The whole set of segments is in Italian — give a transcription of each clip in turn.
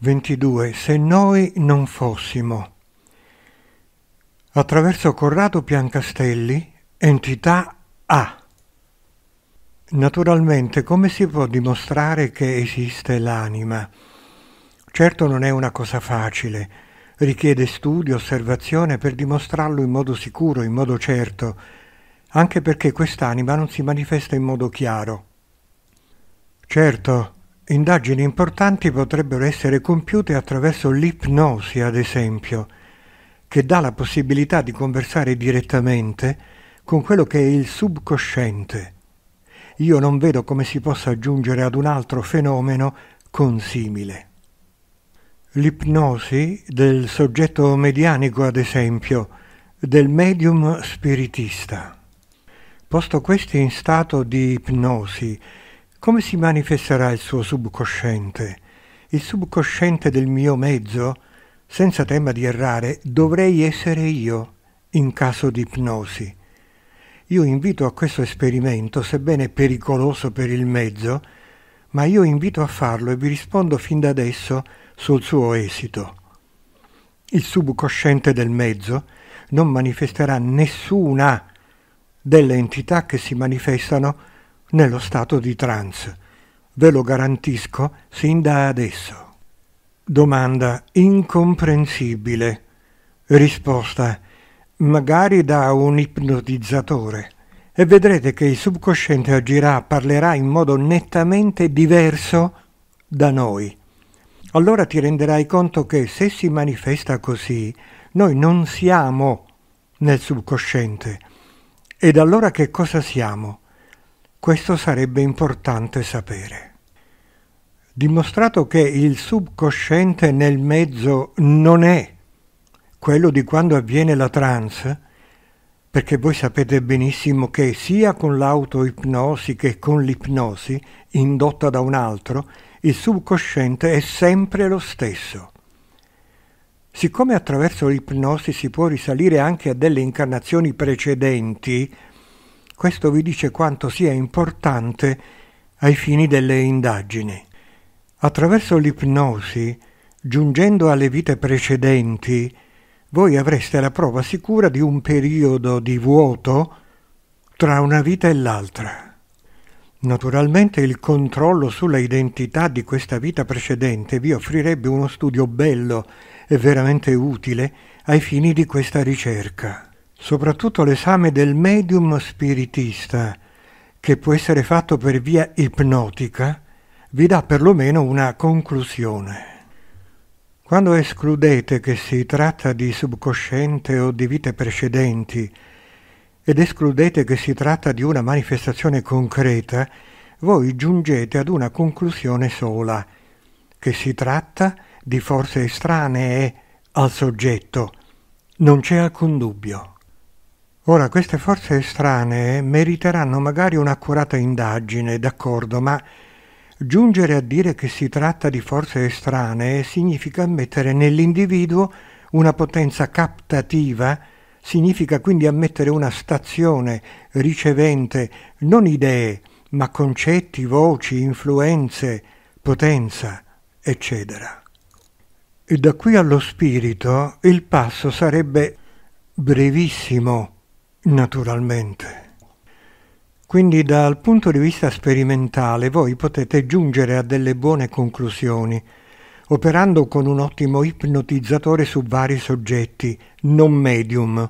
22. Se noi non fossimo. Attraverso Corrado Piancastelli, entità A. Naturalmente, come si può dimostrare che esiste l'anima? Certo non è una cosa facile, richiede studio, osservazione per dimostrarlo in modo sicuro, in modo certo, anche perché quest'anima non si manifesta in modo chiaro. Certo, indagini importanti potrebbero essere compiute attraverso l'ipnosi, ad esempio, che dà la possibilità di conversare direttamente con quello che è il subconsciente. Io non vedo come si possa aggiungere ad un altro fenomeno consimile. L'ipnosi del soggetto medianico, ad esempio, del medium spiritista. Posto questi in stato di ipnosi, come si manifesterà il suo subconsciente? Il subconsciente del mio mezzo? Senza tema di errare, dovrei essere io in caso di ipnosi. Io invito a questo esperimento, sebbene pericoloso per il mezzo, ma io invito a farlo e vi rispondo fin da adesso sul suo esito. Il subconsciente del mezzo non manifesterà nessuna delle entità che si manifestano nello stato di trance. Ve lo garantisco sin da adesso. Domanda incomprensibile. Risposta: magari da un ipnotizzatore. E vedrete che il subconsciente agirà, parlerà in modo nettamente diverso da noi. Allora ti renderai conto che se si manifesta così, noi non siamo nel subconsciente. Ed allora che cosa siamo? Questo sarebbe importante sapere. Dimostrato che il subconsciente nel mezzo non è quello di quando avviene la trance, perché voi sapete benissimo che sia con l'autoipnosi che con l'ipnosi indotta da un altro, il subconsciente è sempre lo stesso. Siccome attraverso l'ipnosi si può risalire anche a delle incarnazioni precedenti, questo vi dice quanto sia importante ai fini delle indagini. Attraverso l'ipnosi, giungendo alle vite precedenti, voi avreste la prova sicura di un periodo di vuoto tra una vita e l'altra. Naturalmente il controllo sulla identità di questa vita precedente vi offrirebbe uno studio bello e veramente utile ai fini di questa ricerca. Soprattutto l'esame del medium spiritista, che può essere fatto per via ipnotica, vi dà perlomeno una conclusione. Quando escludete che si tratta di subconsciente o di vite precedenti ed escludete che si tratta di una manifestazione concreta, voi giungete ad una conclusione sola, che si tratta di forze estranee al soggetto. Non c'è alcun dubbio. Ora, queste forze estranee meriteranno magari un'accurata indagine, d'accordo, ma giungere a dire che si tratta di forze estranee significa ammettere nell'individuo una potenza captativa, significa quindi ammettere una stazione ricevente, non idee, ma concetti, voci, influenze, potenza, eccetera. E da qui allo spirito il passo sarebbe brevissimo, naturalmente. Quindi dal punto di vista sperimentale voi potete giungere a delle buone conclusioni, operando con un ottimo ipnotizzatore su vari soggetti, non medium.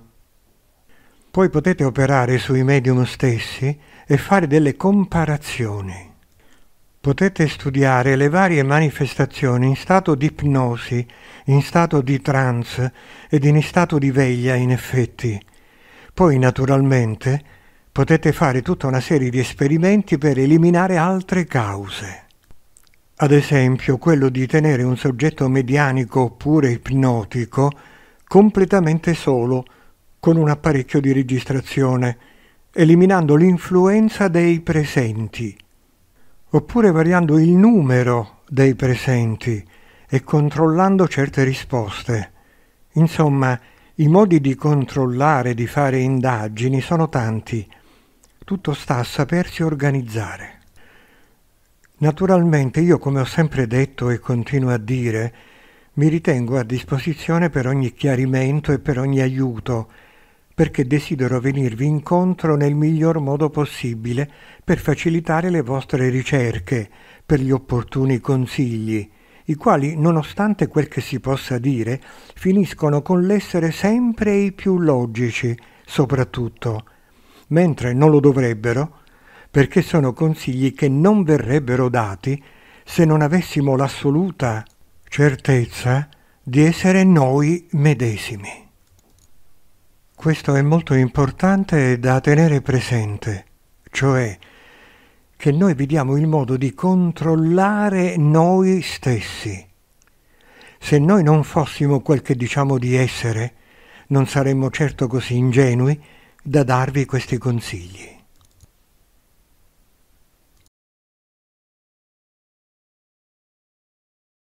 Poi potete operare sui medium stessi e fare delle comparazioni. Potete studiare le varie manifestazioni in stato di ipnosi, in stato di trance ed in stato di veglia, in effetti. Poi, naturalmente, potete fare tutta una serie di esperimenti per eliminare altre cause. Ad esempio, quello di tenere un soggetto medianico oppure ipnotico completamente solo, con un apparecchio di registrazione, eliminando l'influenza dei presenti, oppure variando il numero dei presenti e controllando certe risposte. Insomma, i modi di controllare, di fare indagini sono tanti. Tutto sta a sapersi organizzare. Naturalmente io, come ho sempre detto e continuo a dire, mi ritengo a disposizione per ogni chiarimento e per ogni aiuto, perché desidero venirvi incontro nel miglior modo possibile per facilitare le vostre ricerche, per gli opportuni consigli, i quali, nonostante quel che si possa dire, finiscono con l'essere sempre i più logici, soprattutto, mentre non lo dovrebbero, perché sono consigli che non verrebbero dati se non avessimo l'assoluta certezza di essere noi medesimi. Questo è molto importante da tenere presente, cioè che noi vediamo il modo di controllare noi stessi. Se noi non fossimo quel che diciamo di essere, non saremmo certo così ingenui da darvi questi consigli.